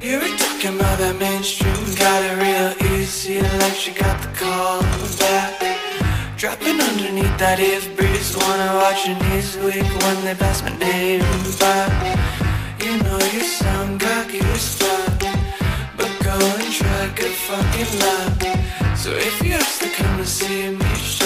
You were talking about that mainstream, got it real easy, like she got the call back. Dropping underneath that if breeze, wanna watch your knees weak when they pass my name by. You know you sound cocky as fuck, but go and try, good fucking luck. So if you have to come to see me,